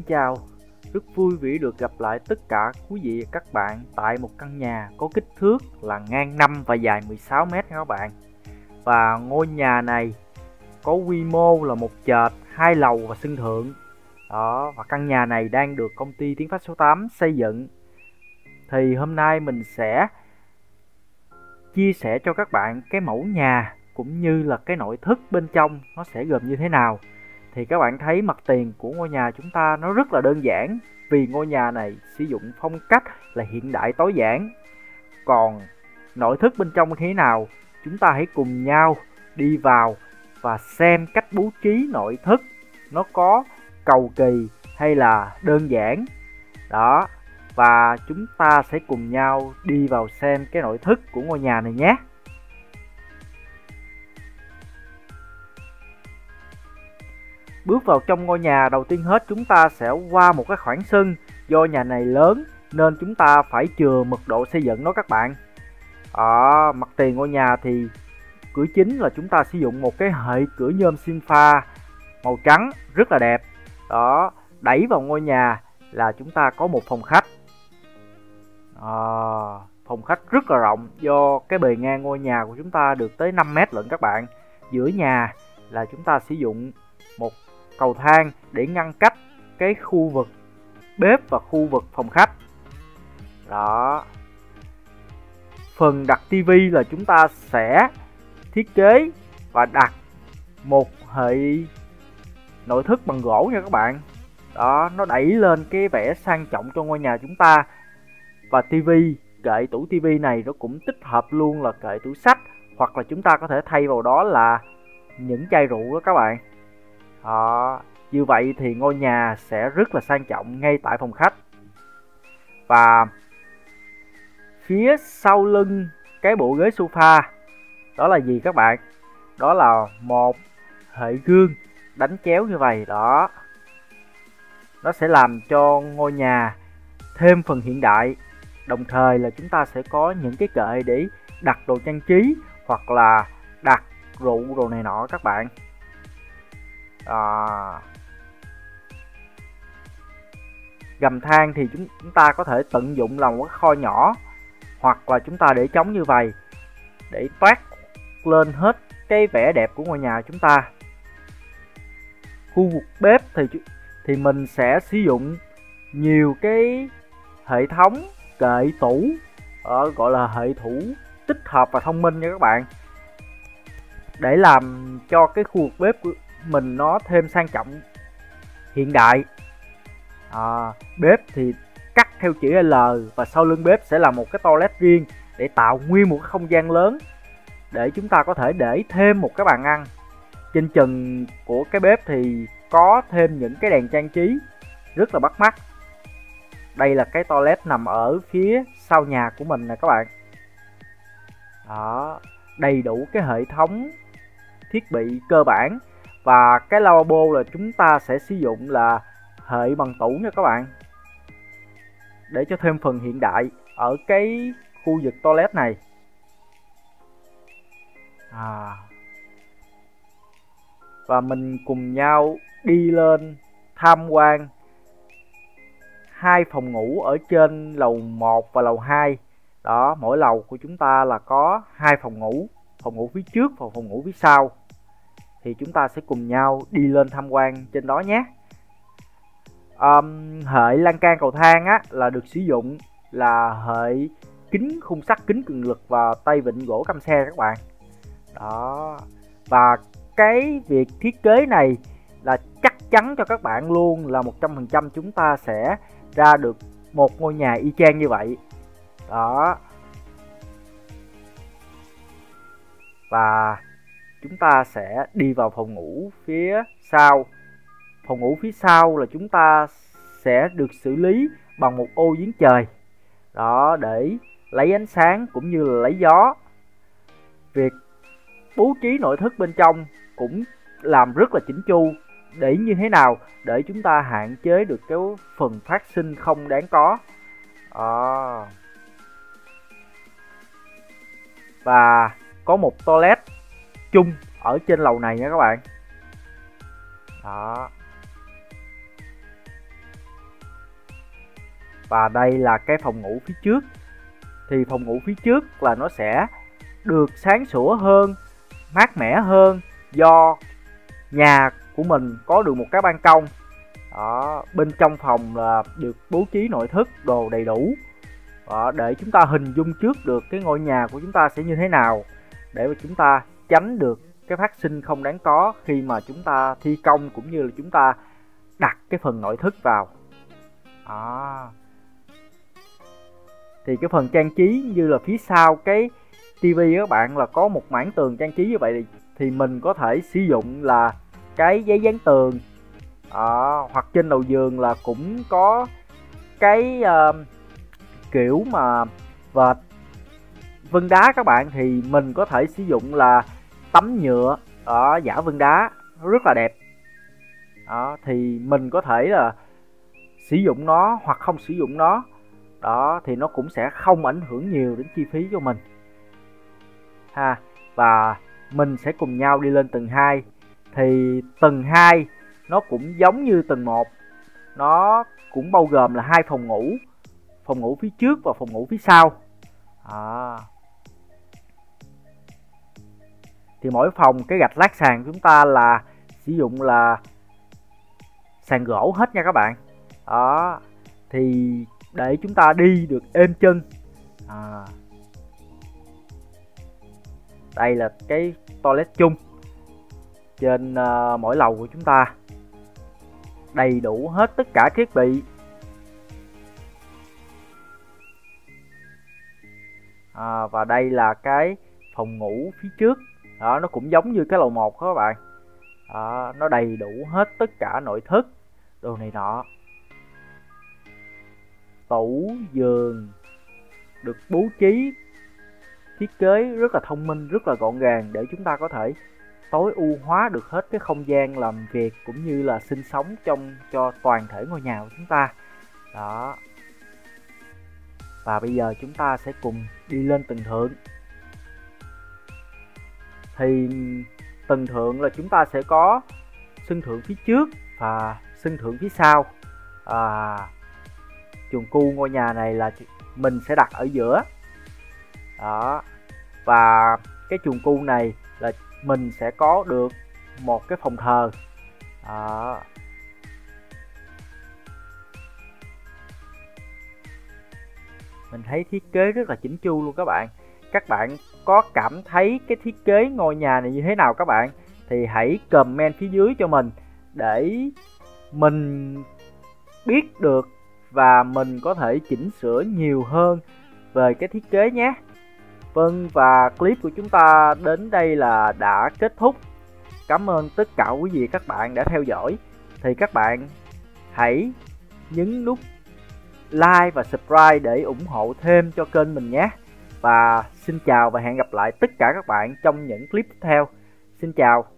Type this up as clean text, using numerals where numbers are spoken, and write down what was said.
chào, rất vui vì được gặp lại tất cả quý vị và các bạn tại một căn nhà có kích thước là ngang 5 và dài 16 m nha các bạn. Và ngôi nhà này có quy mô là một trệt, 2 lầu và sân thượng. Đó, và căn nhà này đang được công ty Tiến Phát số 8 xây dựng. Thì hôm nay mình sẽ chia sẻ cho các bạn cái mẫu nhà cũng như là cái nội thất bên trong nó sẽ gồm như thế nào. Thì các bạn thấy mặt tiền của ngôi nhà chúng ta nó rất là đơn giản, vì ngôi nhà này sử dụng phong cách là hiện đại tối giản. Còn nội thất bên trong như thế nào, chúng ta hãy cùng nhau đi vào và xem cách bố trí nội thất nó có cầu kỳ hay là đơn giản. Đó, và chúng ta sẽ cùng nhau đi vào xem cái nội thất của ngôi nhà này nhé. Bước vào trong ngôi nhà, đầu tiên hết chúng ta sẽ qua một cái khoảng sân. Do nhà này lớn nên chúng ta phải chừa mật độ xây dựng đó các bạn. Ở mặt tiền ngôi nhà thì cửa chính là chúng ta sử dụng một cái hệ cửa nhôm sinh pha màu trắng rất là đẹp. Đó, đẩy vào ngôi nhà là chúng ta có một phòng khách. Phòng khách rất là rộng do cái bề ngang ngôi nhà của chúng ta được tới 5 m lận các bạn. Giữa nhà là chúng ta sử dụng một cầu thang để ngăn cách cái khu vực bếp và khu vực phòng khách. Đó. Phần đặt tivi là chúng ta sẽ thiết kế và đặt một hệ nội thất bằng gỗ nha các bạn. Đó, nó đẩy lên cái vẻ sang trọng cho ngôi nhà chúng ta. Và tivi, kệ tủ tivi này nó cũng tích hợp luôn là kệ tủ sách, hoặc là chúng ta có thể thay vào đó là những chai rượu đó các bạn. Đó, như vậy thì ngôi nhà sẽ rất là sang trọng ngay tại phòng khách. Và phía sau lưng cái bộ ghế sofa đó là gì các bạn? Đó là một hệ gương đánh chéo như vậy đó. Nó sẽ làm cho ngôi nhà thêm phần hiện đại. Đồng thời là chúng ta sẽ có những cái kệ để đặt đồ trang trí hoặc là đặt rượu đồ này nọ các bạn. Gầm thang thì chúng ta có thể tận dụng làm một cái kho nhỏ, hoặc là chúng ta để trống như vậy để toát lên hết cái vẻ đẹp của ngôi nhà chúng ta. Khu vực bếp thì mình sẽ sử dụng nhiều cái hệ thống kệ tủ, gọi là hệ tủ tích hợp và thông minh nha các bạn, để làm cho cái khu vực bếp của mình nó thêm sang trọng hiện đại. Bếp thì cắt theo chữ L và sau lưng bếp sẽ là một cái toilet riêng để tạo nguyên một cái không gian lớn để chúng ta có thể để thêm một cái bàn ăn. Trên trần của cái bếp thì có thêm những cái đèn trang trí rất là bắt mắt. Đây là cái toilet nằm ở phía sau nhà của mình nè các bạn. Đó, đầy đủ cái hệ thống thiết bị cơ bản. Và cái lavabo là chúng ta sẽ sử dụng là hệ bằng tủ nha các bạn, để cho thêm phần hiện đại ở cái khu vực toilet này. Và mình cùng nhau đi lên tham quan hai phòng ngủ ở trên lầu 1 và lầu 2. Đó, mỗi lầu của chúng ta là có hai phòng ngủ phía trước và phòng ngủ phía sau. Thì chúng ta sẽ cùng nhau đi lên tham quan trên đó nhé. Hệ lan can cầu thang là được sử dụng là hệ kính khung sắt kính cường lực và tay vịn gỗ căm xe các bạn. Đó. Và cái việc thiết kế này là chắc chắn cho các bạn luôn là 100% chúng ta sẽ ra được một ngôi nhà y chang như vậy. Đó. Và chúng ta sẽ đi vào phòng ngủ phía sau. Phòng ngủ phía sau là chúng ta sẽ được xử lý bằng một ô giếng trời. Đó, để lấy ánh sáng cũng như là lấy gió. Việc bố trí nội thất bên trong cũng làm rất là chỉnh chu. Để như thế nào? Để chúng ta hạn chế được cái phần phát sinh không đáng có. Và có một toilet chung ở trên lầu này nha các bạn. Đó. Và đây là cái phòng ngủ phía trước. Thì phòng ngủ phía trước là nó sẽ được sáng sủa hơn, mát mẻ hơn, do nhà của mình có được một cái ban công. Đó, bên trong phòng là được bố trí nội thất đồ đầy đủ. Đó, để chúng ta hình dung trước được cái ngôi nhà của chúng ta sẽ như thế nào, để mà chúng ta tránh được cái phát sinh không đáng có khi mà chúng ta thi công cũng như là chúng ta đặt cái phần nội thất vào. Đó. Thì cái phần trang trí như là phía sau cái tivi các bạn là có một mảng tường trang trí như vậy, thì mình có thể sử dụng là cái giấy dán tường. Hoặc trên đầu giường là cũng có cái kiểu mà vệt vân đá các bạn, thì mình có thể sử dụng là tấm nhựa giả vân đá, nó rất là đẹp. Đó, thì mình có thể là sử dụng nó hoặc không sử dụng nó. Đó, thì nó cũng sẽ không ảnh hưởng nhiều đến chi phí cho mình ha. Và mình sẽ cùng nhau đi lên tầng 2. Thì tầng 2 nó cũng giống như tầng 1, nó cũng bao gồm là 2 phòng ngủ, phòng ngủ phía trước và phòng ngủ phía sau. Thì mỗi phòng cái gạch lát sàn chúng ta là sử dụng là sàn gỗ hết nha các bạn. Đó, thì để chúng ta đi được êm chân. Đây là cái toilet chung trên mỗi lầu của chúng ta, đầy đủ hết tất cả thiết bị. Và đây là cái phòng ngủ phía trước. Đó, nó cũng giống như cái lầu 1 đó các bạn. Nó đầy đủ hết tất cả nội thất đồ này nọ. Tủ giường được bố trí thiết kế rất là thông minh, rất là gọn gàng, để chúng ta có thể tối ưu hóa được hết cái không gian làm việc cũng như là sinh sống cho toàn thể ngôi nhà của chúng ta. Đó. Và bây giờ chúng ta sẽ cùng đi lên tầng thượng. Thì tầng thượng là chúng ta sẽ có sân thượng phía trước và sân thượng phía sau. Chuồng cu ngôi nhà này là mình sẽ đặt ở giữa. Đó. Và cái chuồng cu này là mình sẽ có được một cái phòng thờ. Đó. Mình thấy thiết kế rất là chỉnh chu luôn các bạn. Các bạn có cảm thấy cái thiết kế ngôi nhà này như thế nào các bạn? Thì hãy comment phía dưới cho mình để mình biết được và mình có thể chỉnh sửa nhiều hơn về cái thiết kế nhé. Vâng, và clip của chúng ta đến đây là đã kết thúc. Cảm ơn tất cả quý vị các bạn đã theo dõi. Thì các bạn hãy nhấn nút like và subscribe để ủng hộ thêm cho kênh mình nhé. Và xin chào và hẹn gặp lại tất cả các bạn trong những clip tiếp theo. Xin chào.